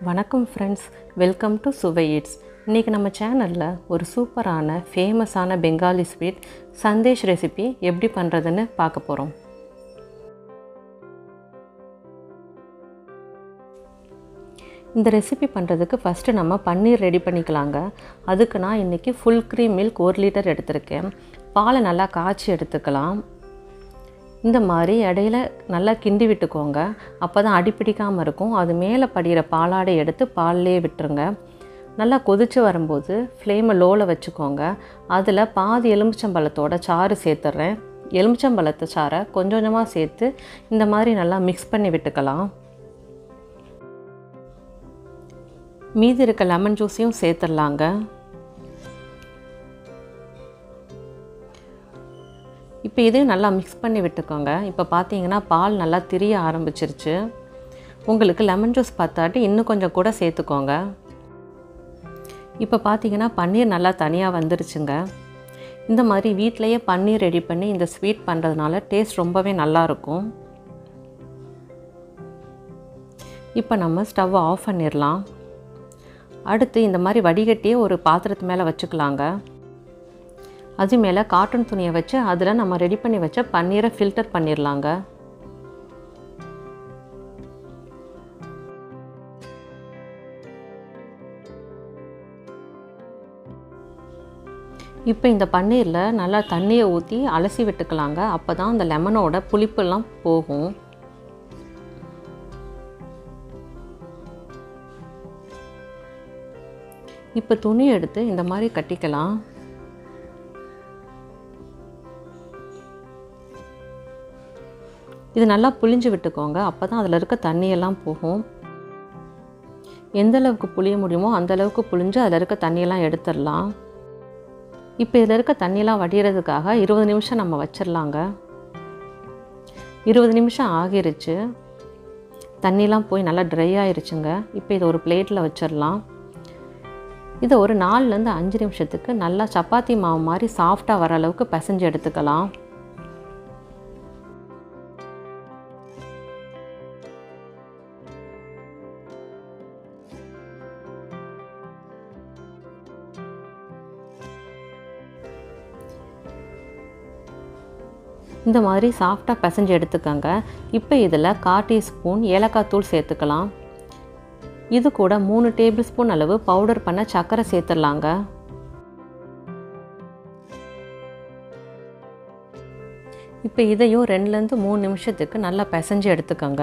வணக்கம் friends, welcome to Suvai its. இன்றைக்கி நம்ம சேனலில் ஒரு சூப்பரான ஃபேமஸான பெங்காலி ஸ்வீட் சந்தேஷ் ரெசிபி எப்படி பண்ணுறதுன்னு பார்க்க போகிறோம். இந்த ரெசிபி பண்ணுறதுக்கு ஃபஸ்ட்டு நம்ம பன்னீர் ரெடி பண்ணிக்கலாங்க. அதுக்கு நான் இன்றைக்கி ஃபுல் க்ரீம் மில்க் 1 லிட்டர் எடுத்திருக்கேன். பாலை நல்லா காய்ச்சி எடுத்துக்கலாம். இந்த மாதிரி இடையில நல்லா கிண்டி விட்டுக்கோங்க. அப்போ தான் அடிப்பிடிக்காமல் இருக்கும். அது மேலே படிகிற பாலாடை எடுத்து பால்லே விட்டுருங்க. நல்லா கொதித்து வரும்போது ஃப்ளேமை லோவில் வச்சுக்கோங்க. அதில் பாதி எலுமிச்சம்பழத்தோட சாறு சேர்த்துட்றேன். எலுமிச்சம்பழத்து சாறை கொஞ்சம் கொஞ்சமாக சேர்த்து இந்த மாதிரி நல்லா மிக்ஸ் பண்ணி விட்டுக்கலாம். மீதி இருக்க லெமன் ஜூஸையும் சேர்த்துடலாங்க. இப்போ இதையும் நல்லா மிக்ஸ் பண்ணி விட்டுக்கோங்க. இப்போ பார்த்தீங்கன்னா பால் நல்லா திரிய ஆரம்பிச்சிருச்சு. உங்களுக்கு லெமன் ஜூஸ் பார்த்தாட்டி இன்னும் கொஞ்சம் கூட சேர்த்துக்கோங்க. இப்போ பார்த்தீங்கன்னா பன்னீர் நல்லா தனியாக வந்துருச்சுங்க. இந்த மாதிரி வீட்டிலையே பன்னீர் ரெடி பண்ணி இந்த ஸ்வீட் பண்ணுறதுனால டேஸ்ட் ரொம்பவே நல்லாயிருக்கும். இப்போ நம்ம ஸ்டவ்வை ஆஃப் பண்ணிடலாம். அடுத்து இந்த மாதிரி வடிகட்டியே ஒரு பாத்திரத்து மேலே வச்சுக்கலாங்க. அது மேலே காட்டன் துணியை வச்சு அதில் நம்ம ரெடி பண்ணி வச்ச பன்னீரை ஃபில்டர் பண்ணிடலாங்க. இப்போ இந்த பன்னீரில் நல்லா தண்ணியை ஊற்றி அலசி விட்டுக்கலாங்க. அப்போ தான் அந்த லெமனோட புளிப்பெல்லாம் போகும். இப்போ துணி எடுத்து இந்த மாதிரி கட்டிக்கலாம். இது நல்லா புளிஞ்சு விட்டுக்கோங்க. அப்போ தான் அதில் இருக்க தண்ணியெல்லாம் போகும். எந்த அளவுக்கு புளிய முடியுமோ அந்த அளவுக்கு புளிஞ்சு அதில் இருக்க தண்ணியெல்லாம் எடுத்துடலாம். இப்போ இதில் இருக்க தண்ணியெல்லாம் வடிகிறதுக்காக 20 நிமிஷம் நம்ம வச்சிடலாங்க. 20 நிமிஷம் ஆகிருச்சு. தண்ணியெலாம் போய் நல்லா ட்ரை ஆகிருச்சுங்க. இப்போ இதை ஒரு பிளேட்டில் வச்சிடலாம். இதை ஒரு 4லேருந்து 5 நிமிஷத்துக்கு நல்லா சப்பாத்தி மாவு மாதிரி சாஃப்டாக வர அளவுக்கு பிசைஞ்சு எடுத்துக்கலாம். இந்த மாதிரி சாஃப்டாக பிசைஞ்சு எடுத்துக்கோங்க. இப்போ இதில் 1/4 டீஸ்பூன் ஏலக்காய் தூள் சேர்த்துக்கலாம். இது கூட 3 டேபிள் ஸ்பூன் அளவு பவுடர் பண்ண சர்க்கரை சேர்த்துடலாங்க. இப்போ இதையும் 2லேருந்து 3 நிமிஷத்துக்கு நல்லா பிசைஞ்சு எடுத்துக்கோங்க.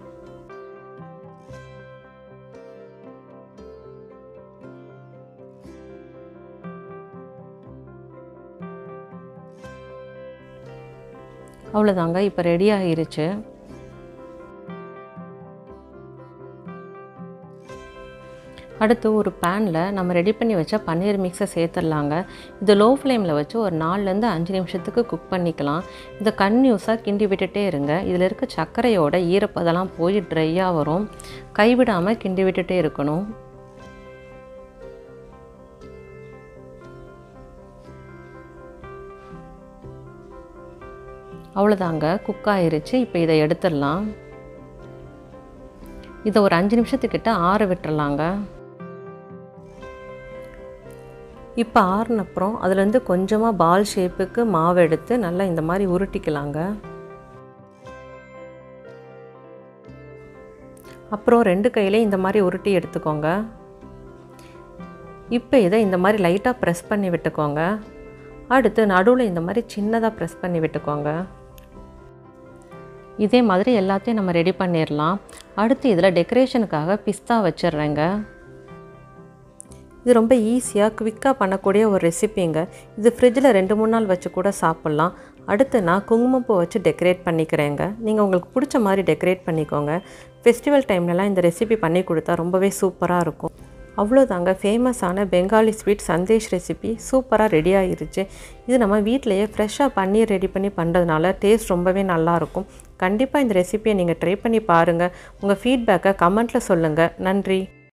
அவ்வளோதாங்க, இப்போ ரெடி ஆகிருச்சு. அடுத்து ஒரு பேனில் நம்ம ரெடி பண்ணி வச்ச பன்னீர் மிக்ஸை சேர்த்துடலாங்க. இது லோ ஃப்ளேமில் வச்சு ஒரு 4லேருந்து 5 நிமிஷத்துக்கு குக் பண்ணிக்கலாம். இதை கன்டினியூஸாக கிண்டி விட்டுட்டே இருங்க. இதில் இருக்க சர்க்கரையோட ஈரப்பதெல்லாம் போய் ட்ரையாக வரும். கைவிடாமல் கிண்டி விட்டுட்டே இருக்கணும். அவ்வளோதாங்க, குக் ஆகிருச்சு. இப்போ இதை எடுத்துடலாம். இதை ஒரு 5 நிமிஷத்துக்கிட்ட ஆற விட்டுறலாங்க. இப்போ ஆறினப்புறம் அதுலேருந்து கொஞ்சமாக பால் ஷேப்புக்கு மாவு எடுத்து நல்லா இந்த மாதிரி உருட்டிக்கலாங்க. அப்புறம் 2 கையிலையும் இந்த மாதிரி உருட்டி எடுத்துக்கோங்க. இப்போ இதை இந்த மாதிரி லைட்டாக ப்ரெஸ் பண்ணி விட்டுக்கோங்க. அடுத்து நடுவில் இந்த மாதிரி சின்னதாக ப்ரெஸ் பண்ணி விட்டுக்கோங்க. இதே மாதிரி எல்லாத்தையும் நம்ம ரெடி பண்ணிடலாம். அடுத்து இதில் டெக்கரேஷனுக்காக பிஸ்தா வச்சிடுறேங்க. இது ரொம்ப ஈஸியாக குவிக்காக பண்ணக்கூடிய ஒரு ரெசிபிங்க. இது ஃப்ரிட்ஜில் 2-3 நாள் வச்சு கூட சாப்பிட்லாம். அடுத்து நான் குங்குமப்பூ வச்சு டெக்கரேட் பண்ணிக்கிறேங்க. நீங்கள் உங்களுக்கு பிடிச்ச மாதிரி டெக்கரேட் பண்ணிக்கோங்க. ஃபெஸ்டிவல் டைம்லலாம் இந்த ரெசிபி பண்ணி கொடுத்தா ரொம்பவே சூப்பராக இருக்கும். அவ்வளோதாங்க, ஃபேமஸான பெங்காலி ஸ்வீட் சந்தேஷ் ரெசிபி சூப்பராக ரெடி ஆகிருச்சு. இது நம்ம வீட்டிலையே ஃப்ரெஷ்ஷாக பன்னீர் ரெடி பண்ணி பண்ணுறதுனால டேஸ்ட் ரொம்பவே நல்லாயிருக்கும். கண்டிப்பாக இந்த ரெசிபியை நீங்கள் ட்ரை பண்ணி பாருங்கள். உங்கள் ஃபீட்பேக்கை கமெண்ட்டில் சொல்லுங்கள். நன்றி.